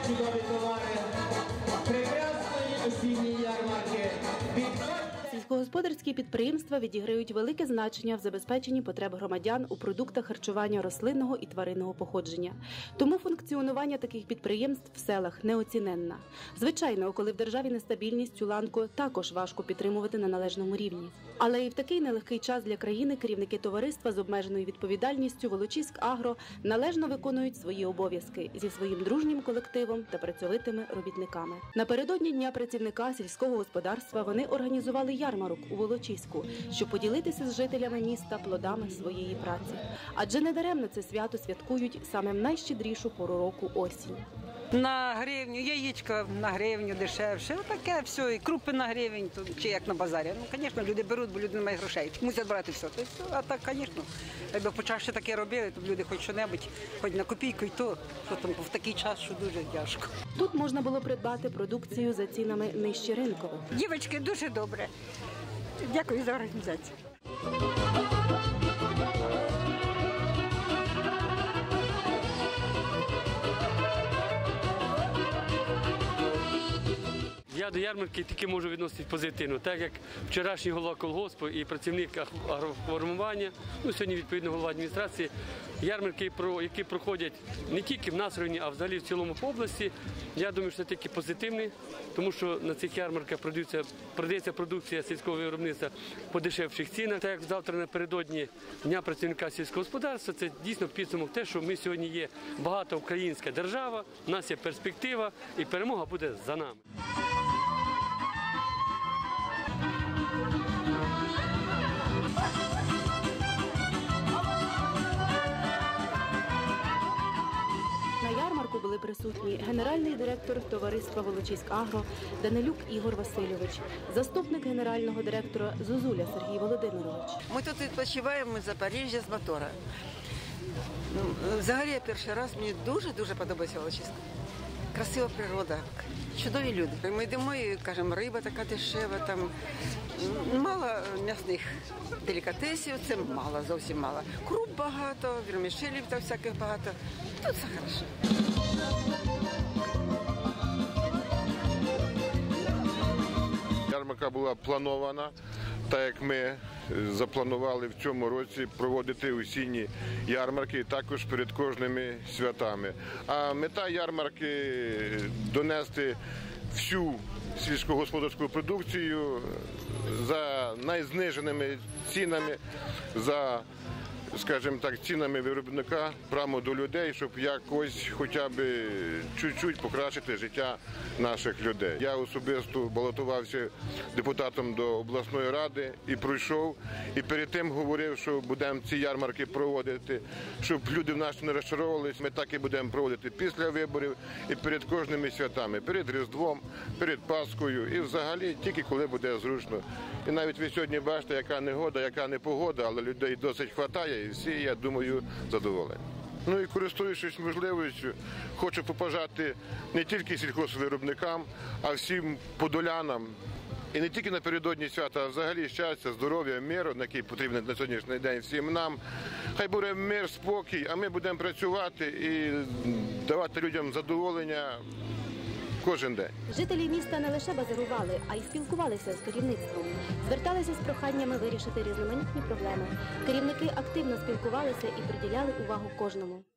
чудові товари прекрасної осінньої ярмарки. Сільськогосподарські підприємства відіграють велике значення в забезпеченні потреб громадян у продуктах харчування рослинного і тваринного походження. Тому функціонування таких підприємств в селах неоціненне. Звичайно, коли в державі нестабільність, цю ланку також важко підтримувати на належному рівні. Але і в такий нелегкий час для країни керівники товариства з обмеженою відповідальністю «Волочиськагро» належно виконують свої обов'язки зі своїм дружнім колективом та працьовитими робітниками. Напередодні Дня працівника сільського господарства вони організували ярмарок у Волочиську, щоб поділитися з жителями міста плодами своєї праці. Адже недаремно це свято святкують саме в найщедрішу пору року – осінь. На гривню, яєчка на гривню дешевше, таке все, і крупи на гривень, чи як на базарі. Ну, звісно, люди беруть, бо люди не мають грошей, мусять брати все. А так, звісно, якби почаще таке робили, то люди хоч що-небудь, хоч на копійку, і то, що там в такий час, що дуже тяжко. Тут можна було придбати продукцію за цінами нижче ринкових. Дівчатки, дуже добре. Дякую за організацію. Я до ярмарки тільки можу відносити позитивно, так як вчорашній голова колгоспу і працівник агроформування, сьогодні відповідно голова адміністрації, ярмарки, які проходять не тільки в нас в районі, а взагалі в цілому по області, я думаю, що це тільки позитивний, тому що на цих ярмарках продається продукція сільського виробництва по дешевших цінах. Так як завтра напередодні Дня працівника сільського господарства, це дійсно підсумок те, що ми сьогодні є багата українська держава, у нас є перспектива і перемога буде за нами. На ярмарку були присутні генеральний директор товариства «Волочиськагро» Данилюк Ігор Васильович, заступник генерального директора Зозуля Сергій Володимирович. Ми тут відпочиваємо з Запоріжжя, з мотора. Взагалі, я перший раз, мені дуже подобається Волочиськ. Красива природа, чудові люди. Ми йдемо і кажемо, риба така дешева, там мало м'ясних делікатесів, це мало, зовсім мало. Круп багато, вірмішелів та всяких багато. Тут все хорошо. Ярмарка була планована, так як ми запланували в цьому році проводити осінні ярмарки також перед кожними святами. А мета ярмарки – донести всю сільськогосподарську продукцію за найзниженими цінами, за, скажімо так, цінами виробника прямо до людей, щоб якось хоча б чуть-чуть покращити життя наших людей. Я особисто балотувався депутатом до обласної ради і пройшов, і перед тим говорив, що будемо ці ярмарки проводити, щоб люди в нас не розчаровувалися. Ми так і будемо проводити після виборів і перед кожними святами, перед Різдвом, перед Пасхою і взагалі тільки коли буде зручно. І навіть ви сьогодні бачите, яка негода, яка непогода, але людей досить вистачає і всі, я думаю, задоволені. Ну і користуючись можливістю, хочу побажати не тільки сільгоспвиробникам, а всім подолянам. І не тільки напередодні свята, а взагалі щастя, здоров'я, миру, який потрібен на сьогоднішній день всім нам. Хай буде мир, спокій, а ми будемо працювати і давати людям задоволення кожен день. Жителі міста не лише базарували, а й спілкувалися з керівництвом. Зверталися з проханнями вирішити різноманітні проблеми. Керівники активно спілкувалися і приділяли увагу кожному.